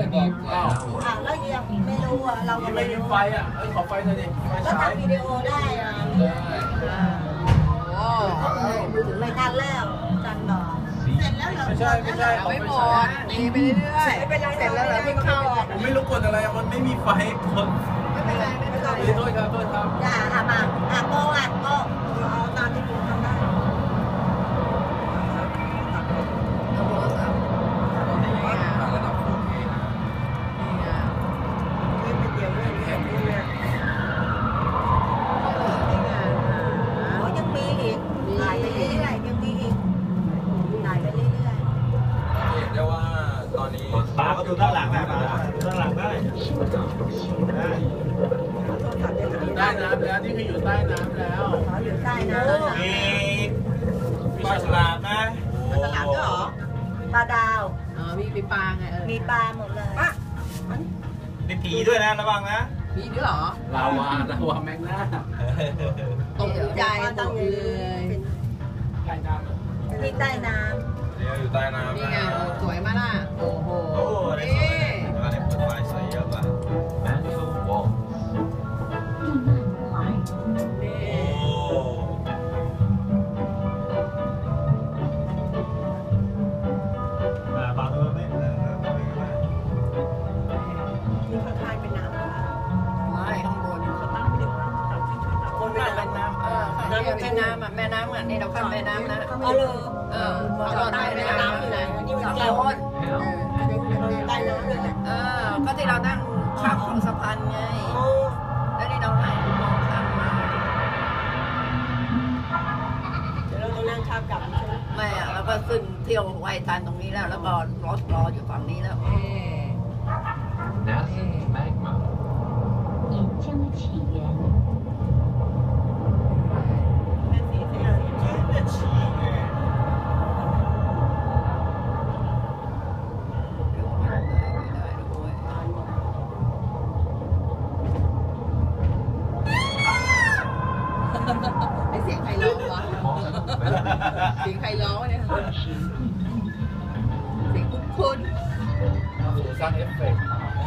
บอกอ้าวแล้วยังไม่รู้อ่ะเราก็ไม่มีไฟอ่ะขอไฟหน่อยดิไฟก็ฉายทำวิดีโอได้อ่ะโอ้ถึงไม่ทันแล้วจันบอกเสร็จแล้วเหรอไม่ใช่ไม่หมดตีไปเรื่อยๆไม่เป็นไรเสร็จแล้วเหรอไม่เข้าผมไม่รู้กดอะไรมันไม่มีไฟกดไม่เป็นไรไม่เป็นไรโทษครับอย่ามาโก้เอาตามที่คุณทำได้ปาก็ดูด้านหลังได้ปาด้านหลังได้ได้น้ำแล้วนี่คืออยู่ใต้น้ำแล้วอยู่ใต้น้ำมีปลาฉลามนะปลาฉลามด้วยเหรอปลาดาวมีปลาไงมีปลาหมดเลยมีผีด้วยนะระวังนะผีด้วยเหรอลาวาแมงน่าตกใจตกเลยใต้น้ำมีใต้น้ำอยู่ใต้น้ำนี่ไงสวยมากล่ะโอ้โหนี่มาได้เปิดไฟใส่เยอะป่ะบางตัวไม่นี่ข้างๆเป็นน้ำไม่ข้างบนบนเป็นน้ำน้ำเป็นน้ำแม่น้ำอ่ะนี่เราข้ามแม่น้ำนะเราใต้แม่น้ำที่ไหนนี่มันแก้วอ้นใต้น้ำเลยก็ที่เรานั่งข้ามของสะพานไงแล้วนี่เรานั่งมองข้ามมาเดี๋ยวเราต้องนั่งข้ามกลับไม่เราก็ขึ้นเที่ยวไหว้ทานตรงนี้แล้วก็รออยู่ฝั่งนี้แล้ว岩浆的起源。 ไอเสียงใครร้องวะเสียงใครร้องเนี่ยเสียงคุ้นสร้างเอฟเฟกต์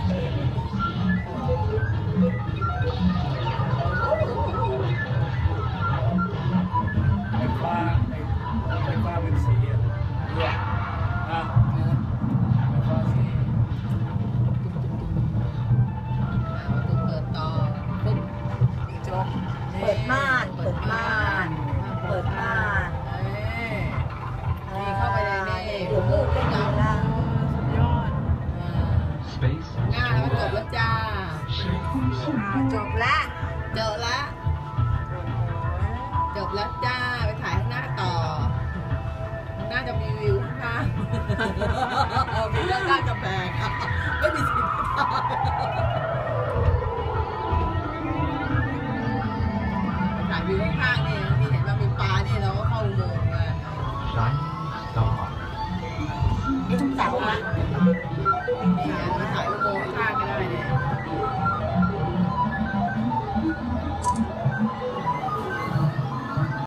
ไฟฟ้าเป็นสีอ่ะไฟฟ้าสีเปิดต่อปุ๊บจบเปิดม่านนี่เข้าไปในนี่โอ้โหเป็นยอดงานแล้วจบแล้วจ้าจบละจ้าไปถ่ายข้างหน้าต่อน่าจะมีวิวข้างมีเรื่องน่าจะแบกไม่มีสิทธิ์ถ่ายวิวข้างๆนี่เห็นว่ามีปลานี่เราก็เข้าอุโมงค์มานี่ทุกเสาร์อ่ะ